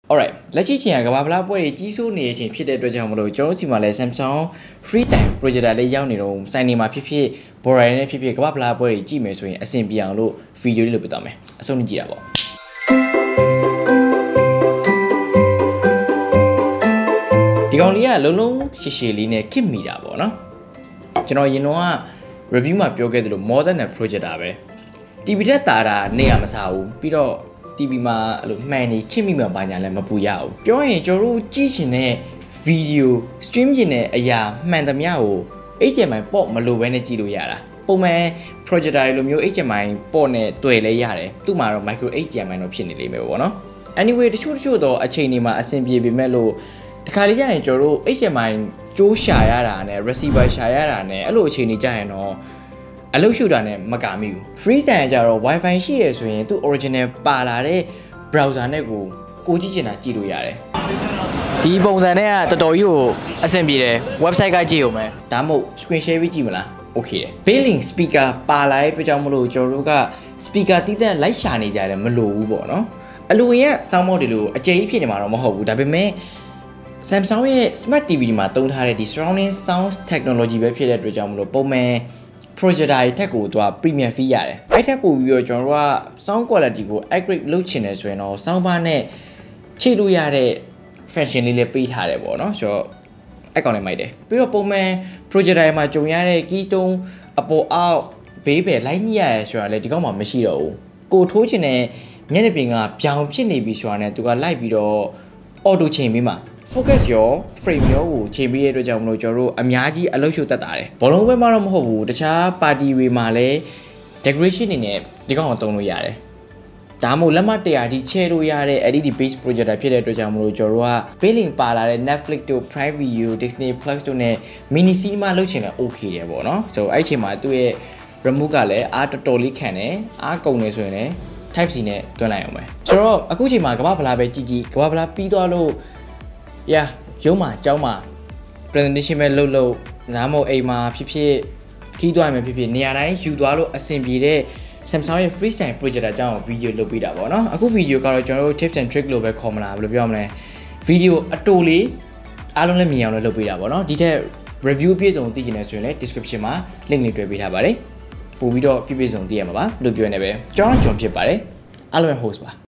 Alright လက်ရှိချိန်ကဘာဖလားပွဲတွေကြီးစိုးနေတဲ့အချိန်ဖြစ်တဲ့အတွက်ကြောင့်မလို့ကျွန်တော်စီမှာလဲ Samsung Freestyle Projector လေးရောက်နေတော့စိုင်းနေမှာဖြစ်ဖြစ် Border နဲ့ဖြစ်ဖြစ်ကဘာဖလားပွဲတွေကြည့်မယ်ဆိုရင်အဆင်ပြေအောင်လို့ဗီဒီယိုလေးလုပ်ပြသွားမယ်အဆုံးကြည့်တာပေါ့ဒီကောင်လေးကလုံးလုံးရှည်ရှည်လေးနဲ့ခစ်မိတာပေါ့နော်ကျွန်တော်ရင်တော့ review မှာပြောခဲ့သလို modern နဲ့ projector ပဲ TV တက်တာတာနေရမစားဘူးပြီးတော့ TV မှာအဲ့လိုမှန်နေချစ်မိမှဘာညာလဲမပူရဘူးပြောရင်ကျွန်တော်တို့ကြည့်ချင်တဲ့ video stream ချင်တဲ့အရာမှန်သမျှကို HDMI ပေါ့မလိုဘဲနဲ့ကြည့်လို့ရတာပုံမှန် projector လိုမျိုး HDMI ပေါ့နဲ့တွေ့လဲရတယ်သူ့မှာတော့ micro HDMI တော့ဖြစ်နေလိမ့်မယ်ပေါ့နော် anyway တချို့တော့အချိန်တွေမှာအဆင်ပြေပေမဲ့လို့တခါလေးကျရင်ကျွန်တော်တို့ HDMI ကျိုးရှာရတာနဲ့ receiver ရှာရတာနဲ့အဲ့လိုအချိန်တွေကြာရင်တော့အလုပ်ရှုတာနဲ့မကာမိဘူး freestyle ကြတော့ wifi ရှိရဆိုရင်သူ့ original ပါလာတဲ့ browser နဲ့ကိုကြည့်ချင်တာကြည့်လို့ရတယ်ဒီပုံစံနဲ့ကတော်တော်ကြီးကိုအဆင်ပြေတယ် website ကကြည့်ရုံပဲဒါမှမဟုတ် screen share ပြီးကြည့်မလား okay တယ် built-in speaker ပါလာတဲ့အတွက်ကြောင့်မလို့ကျွန်တော်တို့က speaker တီးတဲ့လိုက်ရှာနေကြတယ်မလိုဘူးပေါ့နော်အလိုရင်က sound mode တွေလို့အကျယ်ကြီးဖြစ်နေမှာတော့မဟုတ်ဘူးဒါပေမဲ့ Samsung ရဲ့ Smart TV ဒီမှာသုံးထားတဲ့ဒီ surrounding sound technology ပဲဖြစ်တဲ့အတွက်ကြောင့်မလို့ပုံမှန် projector ထက်ကိုသူက premium fee ရတယ်အဲ့ထက်ပိုပြီးတော့ကျွန်တော်တို့က sound quality ကို upgrade လုပ်ချင်တယ်ဆိုရင်တော့ sound bar နဲ့ချိတ်လို့ရတဲ့ function လေးလည်းပေးထားတယ်ပေါ့နော်ဆိုတော့အဲ့ကောင်လေးမိုက်တယ်ပြီးတော့ပုံမှန် projector မှာကြုံရတဲ့ keystone အပေါ်အောက်ဘေးပဲလိုက်ညှိရရဆိုတာလည်းဒီကောင်မှမရှိတော့ဘူးကိုထိုးချင်တဲ့မျက်နှာပြင်ကပြောင်ဖြစ်နေပြီဆိုတာနဲ့သူကလိုက်ပြီးတော့ auto ချိန်ပြီးမှfocus ရော frame ရောကိုချိန်ပေးရတဲ့အတွက်ကြောင့်မလို့ကျွန်တော်တို့အများကြီးအလုပ်ရှုတတ်တာတယ်ဘောလုံးပဲမှတော့မဟုတ်ဘူးတခြား party တွေမှာလည်း decoration တွေနဲ့ဒီကောင်ကိုသုံးလို့ရတယ်ဒါမှမဟုတ်လက်မ100ဒီချဲလို့ရတဲ့ LED base projector ဖြစ်တဲ့အတွက်ကြောင့်မလို့ကျွန်တော်တို့က built-in ပါလာတဲ့ Netflix တို့ Prime Video Disney Plus တို့နဲ့ mini cinema လုပ်ချင်တယ် okay တယ်ပေါ့နော်ဆိုတော့အဲ့ချိန်မှာသူ့ရဲ့ remote ကလည်းအားတော်တော်လေးခံတယ်အားကုန်နေဆိုရင်လည်း Type C နဲ့တွန်းလိုက်အောင်ပဲဆိုတော့အခုချိန်မှာကမ္ဘာဖလားပဲကြည်ကမ္ဘာဖလားပြီးသွားလို့ရုံးမှာကျောင်းမှာ presentation ပဲလုပ်နားမဟုတ်အိမ်မှာဖြစ်ခီးသွားမယ်ဖြစ်နေရာတိုင်းယူသွားလို့အဆင်ပြေတဲ့ Samsung ရဲ့ freestyle projector အကြောင်းကို video လုပ်ပေးတာပေါ့နော်အခု video ကတော့ကျွန်တော်တို့ tips and trick လို့ပဲခေါ်မလားဘယ်လိုပြောမလဲ video အတူလေးအားလုံးလည်းမြင်အောင်လုပ်ပေးတာပေါ့နော်ဒီထက် review ပြည့်စုံသိချင်တယ်ဆိုရင်လည်း description မှာ link လေးတွေ့ပေးထားပါတယ်ပို့ပြီးတော့ပြည့်စုံသိရမှာပါလို့ပြောနေပဲကျွန်တော်ဖြစ်ပါတယ်အားလုံးရဲ့ host ပါ